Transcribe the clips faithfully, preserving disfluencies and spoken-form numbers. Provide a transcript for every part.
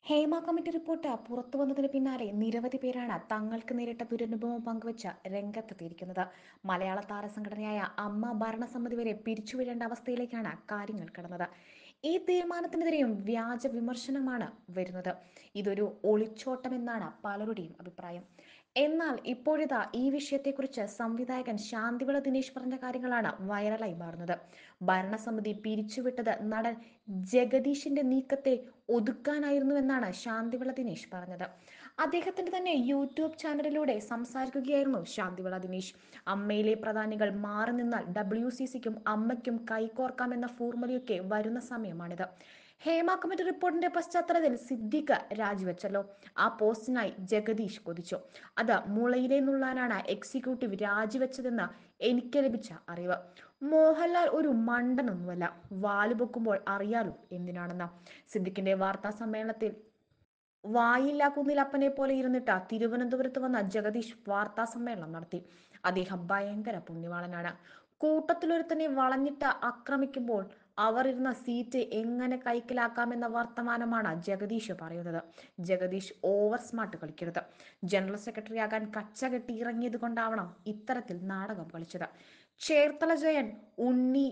Hema committee report പുറത്തു വന്നതിന് പിന്നാലെ നിരവധി പേരാണ് തങ്ങൾക്ക് നേരിട്ട ദുരനുഭവം പങ്കുവച്ച രംഗത്തെത്തിയിരിക്കുന്നത്. മലയാള താരസംഘടനയായ അമ്മ ഭരണസമിതി വരെ പിരിച്ചുവിടേണ്ട അവസ്ഥയിലേക്കാണ് കാര്യങ്ങൾ കടന്നത്. ഈ തീരുമാനത്തിനെതിരെയും വ്യാജ വിമർശനമാണ് വരുന്നത്. ഇതൊരു ഒളിച്ചോട്ടമെന്നാണ് പലരുടെയും അഭിപ്രായം. എന്നാൽ ഇപ്പോഴിതാ ഈ വിഷയത്തെക്കുറിച്ച് സംവിധായകൻ ശാന്തിവിള ദിനേശ് പറഞ്ഞ കാര്യങ്ങളാണ് വൈറലായി മാറുന്നത്. ഭരണസമിതി പിരിച്ചുവിട്ടത് നടൻ ജഗദീഷിന്റെ നീക്കത്തെ ഒതുക്കാനായിരുന്നുവെന്നാണ് ശാന്തിവിള ദിനേശ് പറഞ്ഞത്. അദ്ദേഹത്തിന്റെ തന്നെ യൂട്യൂബ് ചാനലിലൂടെ സംസാരിക്കുകയായിരുന്നു ശാന്തിവിള ദിനേശ്. അമ്മയിലെ പ്രധാനികൾ മാറി നിന്നാൽ ഡബ്ല്യു സി സിക്കും അമ്മയ്ക്കും കൈകോർക്കാമെന്ന ഫോർമുലയൊക്കെ വരുന്ന സമയമാണിത്. ഹേമ കമ്മിറ്റി റിപ്പോർട്ടിന്റെ പശ്ചാത്തലത്തിൽ സിദ്ദിഖ് രാജിവെച്ചല്ലോ. ആ പോസ്റ്റിനായി ജഗദീഷ് കൊതിച്ചു. അത് മുളയിലെ നുള്ളാനാണ് എക്സിക്യൂട്ടീവ് രാജിവെച്ചതെന്ന് എനിക്ക് ലഭിച്ച അറിവ്. മോഹൻലാൽ ഒരു മണ്ടനൊന്നുമല്ല, വാല് പൊക്കുമ്പോൾ അറിയാലോ എന്തിനാണെന്ന്. സിദ്ദിഖിന്റെ വാർത്താ സമ്മേളനത്തിൽ വായില്ലാ കുന്നിലപ്പനെ പോലെ ഇരുന്നിട്ട് തിരുവനന്തപുരത്ത് വന്ന ജഗദീഷ് വാർത്താ സമ്മേളനം നടത്തി. അദ്ദേഹം ഭയങ്കര പുണ്യവാളനാണ്. കൂട്ടത്തിലൊരുത്തനെ വളഞ്ഞിട്ട് ആക്രമിക്കുമ്പോൾ അവർ ഇരുന്ന സീറ്റ് എങ്ങനെ കൈക്കലാക്കാമെന്ന വർത്തമാനമാണ് ജഗദീഷ് പറയുന്നത്. ജഗദീഷ് ഓവർ സ്മാർട്ട് കളിക്കരുത്. ജനറൽ സെക്രട്ടറി ആകാൻ കച്ച കെട്ടി ഇറങ്ങിയത് കൊണ്ടാവണം ഇത്തരത്തിൽ നാടകം കളിച്ചത്. ചേർത്തല ജയൻ, ഉണ്ണി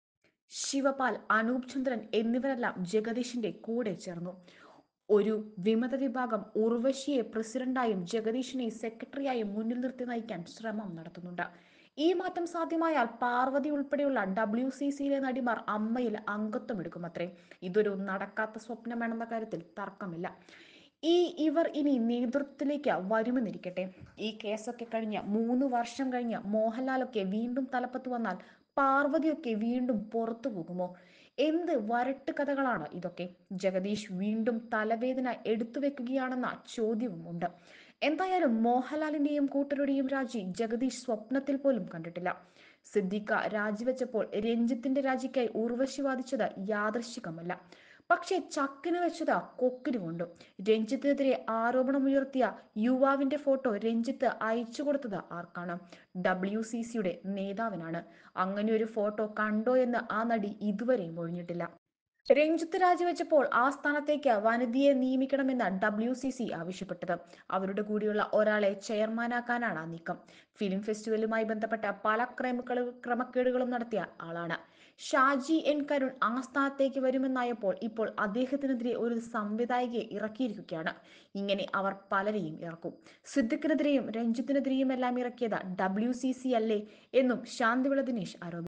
ശിവപാൽ, അനൂപ് ചന്ദ്രൻ എന്നിവരെല്ലാം ജഗദീഷിന്റെ കൂടെ ചേർന്നു. ഒരു വിമത വിഭാഗം ഉർവശിയെ പ്രസിഡന്റായും ജഗദീഷിനെ സെക്രട്ടറിയായും മുന്നിൽ നിർത്തി നയിക്കാൻ ശ്രമം നടത്തുന്നുണ്ട്. ഈ മാറ്റം സാധ്യമായാൽ പാർവതി ഉൾപ്പെടെയുള്ള ഡബ്ല്യു സി സിയിലെ നടിമാർ അമ്മയിൽ അംഗത്വം എടുക്കുമത്രേ. ഇതൊരു നടക്കാത്ത സ്വപ്നമാണെന്ന കാര്യത്തിൽ തർക്കമില്ല. ഈ ഇവർ ഇനി നേതൃത്വത്തിലേക്ക് വരുമെന്നിരിക്കട്ടെ. ഈ കേസൊക്കെ കഴിഞ്ഞ് മൂന്ന് വർഷം കഴിഞ്ഞ് മോഹൻലാലൊക്കെ വീണ്ടും തലപ്പത്ത് വന്നാൽ പാർവതിയൊക്കെ വീണ്ടും പുറത്തു പോകുമോ? എന്ത് വരട്ട് കഥകളാണ് ഇതൊക്കെ? ജഗദീഷ് വീണ്ടും തലവേദന എടുത്തു വെക്കുകയാണെന്ന ചോദ്യവും ഉണ്ട്. എന്തായാലും മോഹൻലാലിന്റെയും കൂട്ടരുടെയും രാജി ജഗദീഷ് സ്വപ്നത്തിൽ പോലും കണ്ടിട്ടില്ല. സിദ്ദിഖ രാജിവെച്ചപ്പോൾ രഞ്ജിത്തിന്റെ രാജിക്കായി ഉർവശി വാദിച്ചത് യാദൃശ്ചികമല്ല. പക്ഷേ ചക്കിന് വെച്ചത് കൊക്കിന് കൊണ്ടു. രഞ്ജിത്തിനെതിരെ ആരോപണമുയർത്തിയ യുവാവിന്റെ ഫോട്ടോ രഞ്ജിത്ത് അയച്ചു കൊടുത്തത് ആർക്കാണ്? ഡബ്ല്യു സി സിയുടെ നേതാവിനാണ്. അങ്ങനെയൊരു ഫോട്ടോ കണ്ടോ എന്ന് ആ നടി ഇതുവരെയും ഒഴിഞ്ഞിട്ടില്ല. രഞ്ജിത്ത് രാജിവെച്ചപ്പോൾ ആ സ്ഥാനത്തേക്ക് വനിതയെ നിയമിക്കണമെന്ന് ഡബ്ല്യു സി സി ആവശ്യപ്പെട്ടത്. അവരുടെ കൂടിയുള്ള ഒരാളെ ചെയർമാനാക്കാനാണ് നീക്കം. ഫിലിം ഫെസ്റ്റിവലുമായി ബന്ധപ്പെട്ട പല ക്രമക്കളു ക്രമക്കേടുകളും നടത്തിയ ആളാണ്. ഷാജി എൻ കരുൺ ആ സ്ഥാനത്തേക്ക് വരുമെന്നായപ്പോൾ ഇപ്പോൾ അദ്ദേഹത്തിനെതിരെ ഒരു സംവിധായകയെ ഇറക്കിയിരിക്കുകയാണ്. ഇങ്ങനെ അവർ പലരെയും ഇറക്കും. സിദ്ദിഖിനെതിരെയും രഞ്ജിത്തിനെതിരെയും എല്ലാം ഇറക്കിയത് ഡബ്ല്യു സി സി അല്ലേ എന്നും ശാന്തിവിള ദിനേശ് ആരോപിച്ചു.